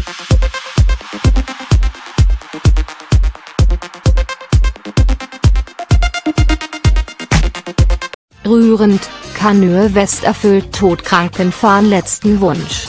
Rührend, Kanye West erfüllt todkranken Fan letzten Wunsch.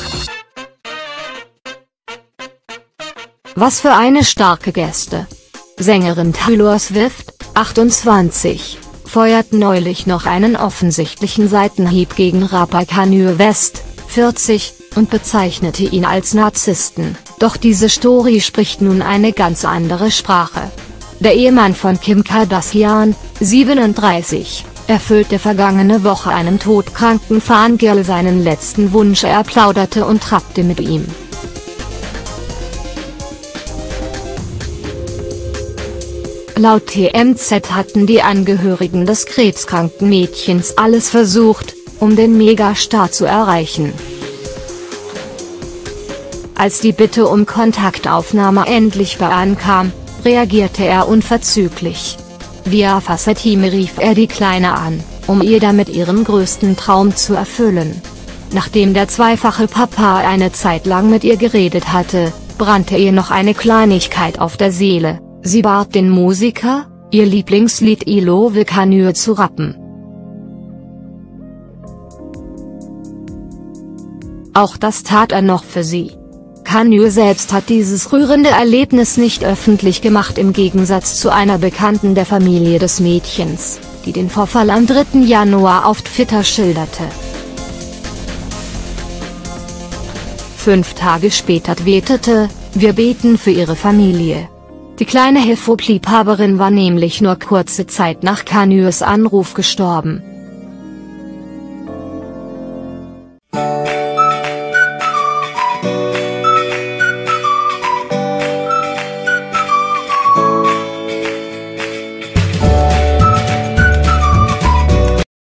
Was für eine starke Geste. Sängerin Taylor Swift, 28, feuert neulich noch einen offensichtlichen Seitenhieb gegen Rapper Kanye West, 40, und bezeichnete ihn als Narzissten, doch diese Story spricht nun eine ganz andere Sprache. Der Ehemann von Kim Kardashian, 37, erfüllte vergangene Woche einem todkranken Fangirl seinen letzten Wunsch. Er plauderte und trappte mit ihm. Laut TMZ hatten die Angehörigen des krebskranken Mädchens alles versucht, um den Megastar zu erreichen. Als die Bitte um Kontaktaufnahme endlich bei ankam, reagierte er unverzüglich. Via FaceTime rief er die Kleine an, um ihr damit ihren größten Traum zu erfüllen. Nachdem der zweifache Papa eine Zeit lang mit ihr geredet hatte, brannte ihr noch eine Kleinigkeit auf der Seele: Sie bat den Musiker, ihr Lieblingslied I Love Kanye zu rappen. Auch das tat er noch für sie. Kanye selbst hat dieses rührende Erlebnis nicht öffentlich gemacht, im Gegensatz zu einer Bekannten der Familie des Mädchens, die den Vorfall am 3. Januar auf Twitter schilderte. 5 Tage später twitterte: Wir beten für ihre Familie. Die kleine Hip-Hop-Liebhaberin war nämlich nur kurze Zeit nach Kanyes Anruf gestorben.